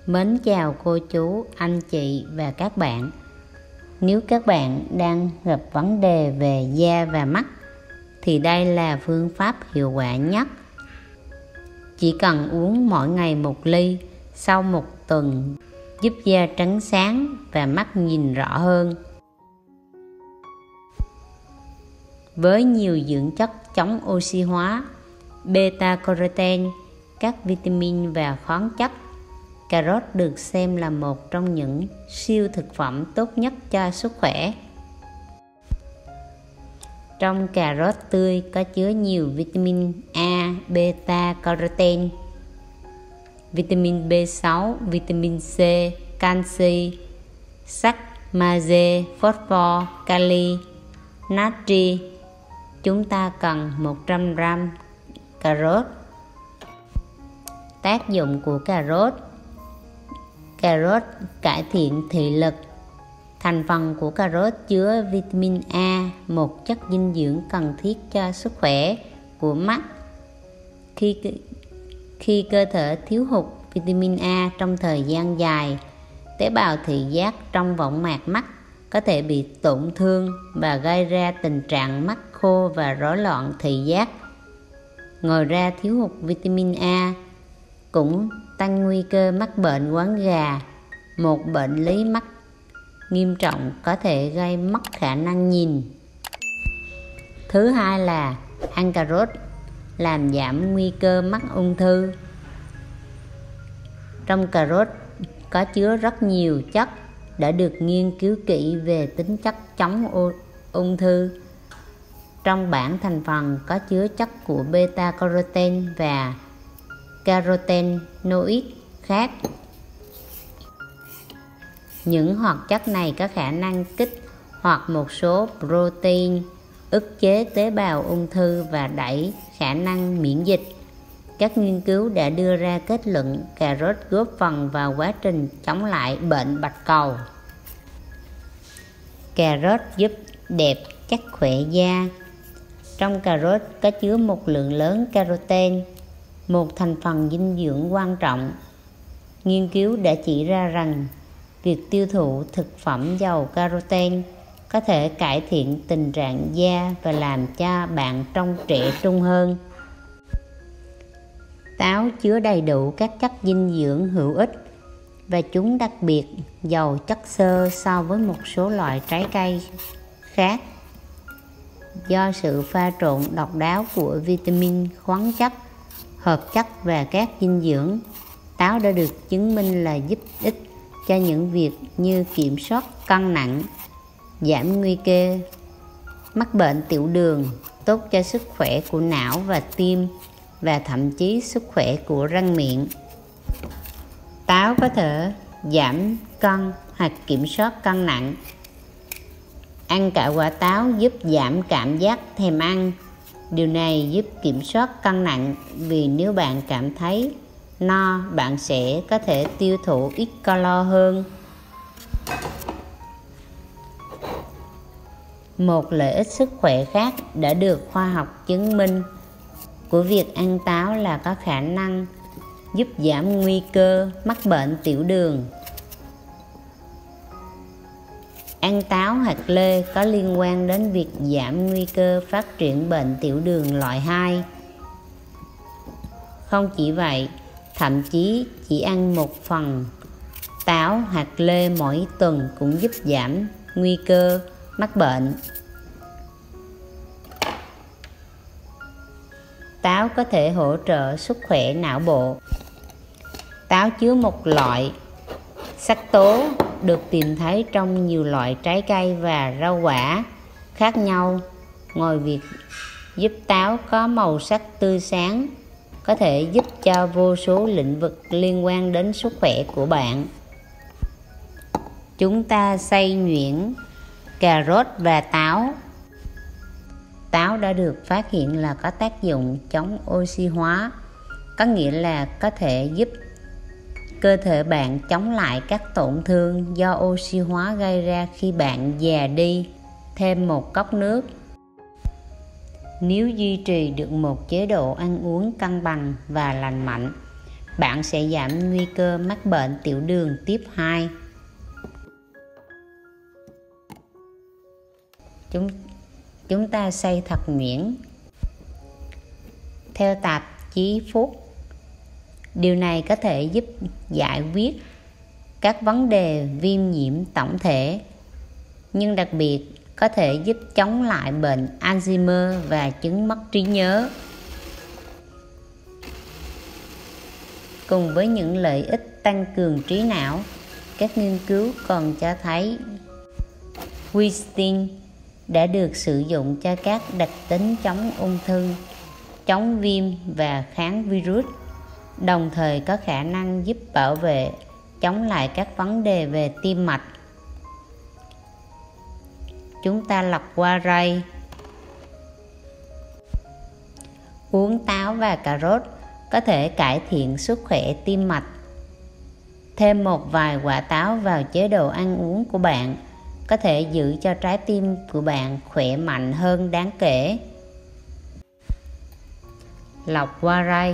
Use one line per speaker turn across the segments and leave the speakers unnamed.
Mến chào cô chú, anh chị và các bạn. Nếu các bạn đang gặp vấn đề về da và mắt thì đây là phương pháp hiệu quả nhất. Chỉ cần uống mỗi ngày 1 ly, sau 1 tuần giúp da trắng sáng và mắt nhìn rõ hơn. Với nhiều dưỡng chất chống oxy hóa, beta-carotene, các vitamin và khoáng chất, cà rốt được xem là một trong những siêu thực phẩm tốt nhất cho sức khỏe. Trong cà rốt tươi có chứa nhiều vitamin A, beta-carotene, vitamin B6, vitamin C, canxi, sắt, magie, phosphor, kali, natri. Chúng ta cần 100 g cà rốt. Tác dụng của cà rốt: cà rốt cải thiện thị lực. Thành phần của cà rốt chứa vitamin A, một chất dinh dưỡng cần thiết cho sức khỏe của mắt. Khi cơ thể thiếu hụt vitamin A trong thời gian dài, tế bào thị giác trong võng mạc mắt có thể bị tổn thương và gây ra tình trạng mắt khô và rối loạn thị giác. Ngoài ra, thiếu hụt vitamin A cũng tăng nguy cơ mắc bệnh quáng gà, một bệnh lý mắt nghiêm trọng có thể gây mất khả năng nhìn. Thứ hai là ăn cà rốt làm giảm nguy cơ mắc ung thư. Trong cà rốt có chứa rất nhiều chất đã được nghiên cứu kỹ về tính chất chống ung thư. Trong bảng thành phần có chứa chất của beta-carotene và carotenoid khác. Những hoạt chất này có khả năng kích hoạt một số protein, ức chế tế bào ung thư và đẩy khả năng miễn dịch. Các nghiên cứu đã đưa ra kết luận cà rốt góp phần vào quá trình chống lại bệnh bạch cầu. Cà rốt giúp đẹp chắc khỏe da. Trong cà rốt có chứa một lượng lớn caroten, một thành phần dinh dưỡng quan trọng. Nghiên cứu đã chỉ ra rằng việc tiêu thụ thực phẩm giàu caroten có thể cải thiện tình trạng da và làm cho bạn trông trẻ trung hơn. Táo chứa đầy đủ các chất dinh dưỡng hữu ích và chúng đặc biệt giàu chất xơ so với một số loại trái cây khác. Do sự pha trộn độc đáo của vitamin, khoáng chất, hợp chất và các dinh dưỡng, táo đã được chứng minh là giúp ích cho những việc như kiểm soát cân nặng, giảm nguy cơ mắc bệnh tiểu đường, tốt cho sức khỏe của não và tim và thậm chí sức khỏe của răng miệng. Táo có thể giảm cân hoặc kiểm soát cân nặng. Ăn cả quả táo giúp giảm cảm giác thèm ăn. Điều này giúp kiểm soát cân nặng vì nếu bạn cảm thấy no, bạn sẽ có thể tiêu thụ ít calo hơn. Một lợi ích sức khỏe khác đã được khoa học chứng minh của việc ăn táo là có khả năng giúp giảm nguy cơ mắc bệnh tiểu đường. Ăn táo hạt lê có liên quan đến việc giảm nguy cơ phát triển bệnh tiểu đường loại 2. Không chỉ vậy, thậm chí chỉ ăn một phần táo hạt lê mỗi tuần cũng giúp giảm nguy cơ mắc bệnh. Táo có thể hỗ trợ sức khỏe não bộ. Táo chứa một loại sắc tố được tìm thấy trong nhiều loại trái cây và rau quả khác nhau. Ngoài việc giúp táo có màu sắc tươi sáng, có thể giúp cho vô số lĩnh vực liên quan đến sức khỏe của bạn. Chúng ta xay nhuyễn cà rốt và táo. Táo đã được phát hiện là có tác dụng chống oxy hóa, có nghĩa là có thể giúp cơ thể bạn chống lại các tổn thương do oxy hóa gây ra khi bạn già đi. Thêm một cốc nước. Nếu duy trì được một chế độ ăn uống cân bằng và lành mạnh, bạn sẽ giảm nguy cơ mắc bệnh tiểu đường tiếp 2. Chúng ta xay thật nhuyễn. Theo tạp chí Food, điều này có thể giúp giải quyết các vấn đề viêm nhiễm tổng thể, nhưng đặc biệt có thể giúp chống lại bệnh Alzheimer và chứng mất trí nhớ. Cùng với những lợi ích tăng cường trí não, các nghiên cứu còn cho thấy quercetin đã được sử dụng cho các đặc tính chống ung thư, chống viêm và kháng virus, đồng thời có khả năng giúp bảo vệ chống lại các vấn đề về tim mạch. Chúng ta lọc qua rây. Uống táo và cà rốt có thể cải thiện sức khỏe tim mạch. Thêm một vài quả táo vào chế độ ăn uống của bạn có thể giữ cho trái tim của bạn khỏe mạnh hơn đáng kể. Lọc qua rây.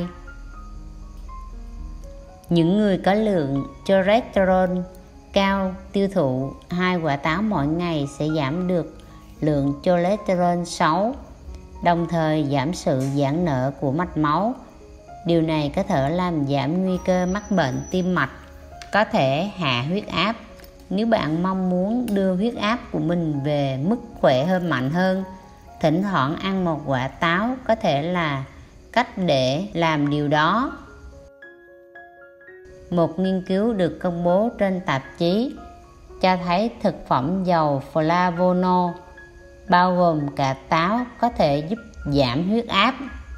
Những người có lượng cholesterol cao tiêu thụ 2 quả táo mỗi ngày sẽ giảm được lượng cholesterol xấu, đồng thời giảm sự giãn nở của mạch máu. Điều này có thể làm giảm nguy cơ mắc bệnh tim mạch, có thể hạ huyết áp. Nếu bạn mong muốn đưa huyết áp của mình về mức khỏe hơn, mạnh hơn, thỉnh thoảng ăn một quả táo có thể là cách để làm điều đó. Một nghiên cứu được công bố trên tạp chí cho thấy thực phẩm giàu flavonoid bao gồm cả táo có thể giúp giảm huyết áp.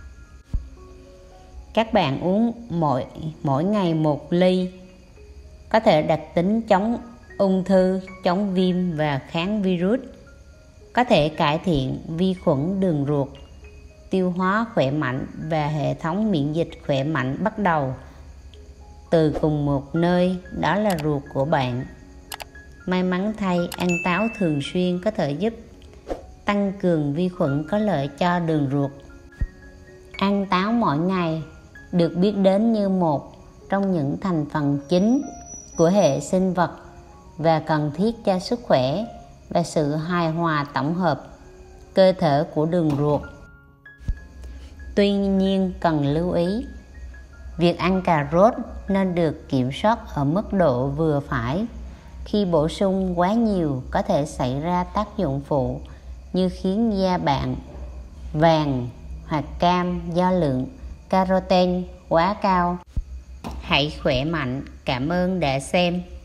Các bạn uống mỗi ngày 1 ly, có thể đặc tính chống ung thư, chống viêm và kháng virus, có thể cải thiện vi khuẩn đường ruột, tiêu hóa khỏe mạnh và hệ thống miễn dịch khỏe mạnh bắt đầu từ cùng một nơi, đó là ruột của bạn. May mắn thay, ăn táo thường xuyên có thể giúp tăng cường vi khuẩn có lợi cho đường ruột. Ăn táo mỗi ngày được biết đến như một trong những thành phần chính của hệ sinh vật và cần thiết cho sức khỏe và sự hài hòa tổng hợp cơ thể của đường ruột. Tuy nhiên, cần lưu ý, việc ăn cà rốt nên được kiểm soát ở mức độ vừa phải. Khi bổ sung quá nhiều có thể xảy ra tác dụng phụ như khiến da bạn vàng hoặc cam do lượng caroten quá cao. Hãy khỏe mạnh. Cảm ơn đã xem.